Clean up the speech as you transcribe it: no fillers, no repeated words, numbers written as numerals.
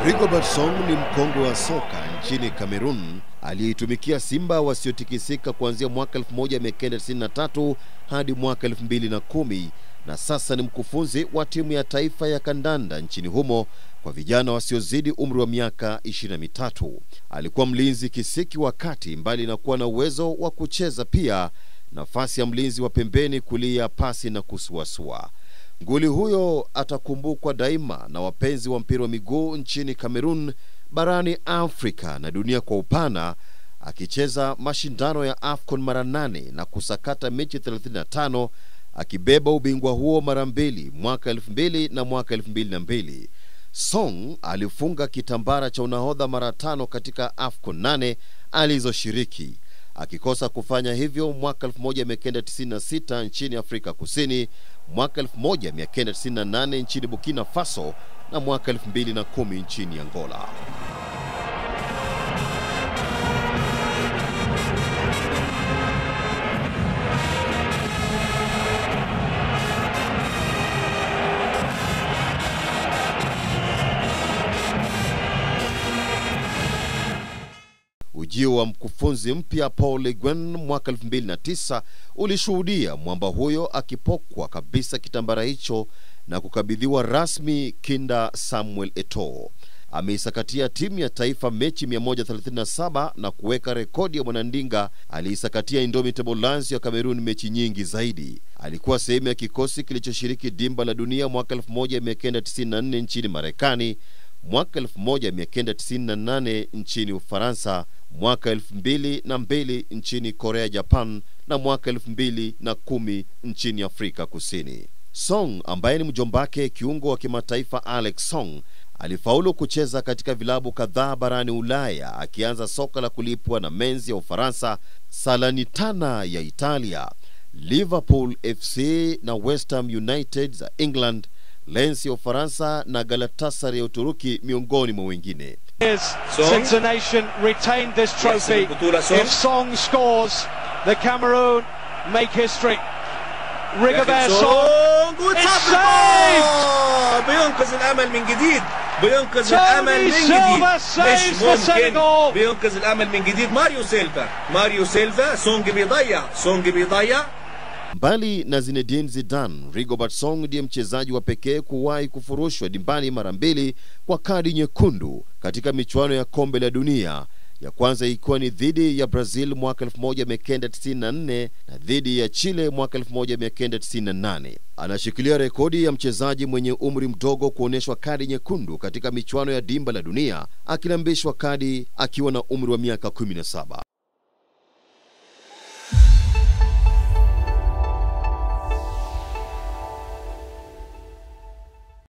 Rigobert ni mkongwe wa soka nchini Cameroon aliyeitumikia Simba wasiotikisika kuanzia mwaka 1993 hadi mwaka 2010 na sasa ni mkufunzi wa timu ya taifa ya kandanda nchini humo kwa vijana wasiozidi umri wa miaka 23. Alikuwa mlinzi kisiki wakati mbali na kuwa na uwezo wa kucheza pia nafasi ya mlinzi wa pembeni kulia pasi na kusuasua. Nguli huyo atakumbukwa daima na wapenzi wa mpira wa miguu nchini Cameroon, barani Afrika na dunia kwa upana, akicheza mashindano ya Afcon mara 8 na kusakata mechi 35, akibeba ubingwa huo mara 2 mwaka 2000 na mwaka 2002. Song alifunga kitambara cha unahodha mara 5 katika Afcon 8 alizoshiriki, akikosa kufanya hivyo mwaka 1996 nchini Afrika Kusini, mwaka 1998 nchini Burkina Faso na mwaka 2010 nchini Angola. Ujio wa mkufunzi mpya Paul Le Guen mwaka 2009 ulishuhudia mwamba huyo akipokwa kabisa kitambara hicho na kukabidhiwa rasmi kinda Samuel Eto'o. Ameisakatia timu ya taifa mechi 137 na kuweka rekodi ya mwanandinga aliisakatia Indomitable Lions ya Cameroon mechi nyingi zaidi. Alikuwa sehemu ya kikosi kilichoshiriki dimba la dunia mwaka 1994 nchini Marekani, mwaka 1998 nchini Ufaransa, mwaka 2002 nchini Korea Japan na mwaka 2010 nchini Afrika Kusini. Song, ambaye ni mjombake kiungo wa kimataifa Alex Song, alifaulu kucheza katika vilabu kadhaa barani Ulaya, akianza soka la kulipwa na Menzi ya Ufaransa, Salernitana ya Italia, Liverpool FC na West Ham United za England, Lens ya Ufaransa na Galatasaray ya Uturuki miongoni mwa wengine. Since the nation retained this trophy, if Song scores, the Cameroon make history. Rigobert it's saved! بينقذ الامل من جديد، بينقذ الامل من جديد، مش ممكن بينقذ الامل من جديد. ماريو سيلفا سونج بيضيع. Mbali na Zinedine Zidane, Rigobert ndiye mchezaji wa pekee kuwahi kufurushwa dimbani mara 2 kwa kadi nyekundu katika michuano ya kombe la dunia, ya kwanza ikiwa ni dhidi ya Brazil mwaka 1994 na dhidi ya Chile mwaka 1998. Anashikilia rekodi ya mchezaji mwenye umri mdogo kuoneshwa kadi nyekundu katika michuano ya dimba la dunia, akilambishwa kadi akiwa na umri wa miaka 17.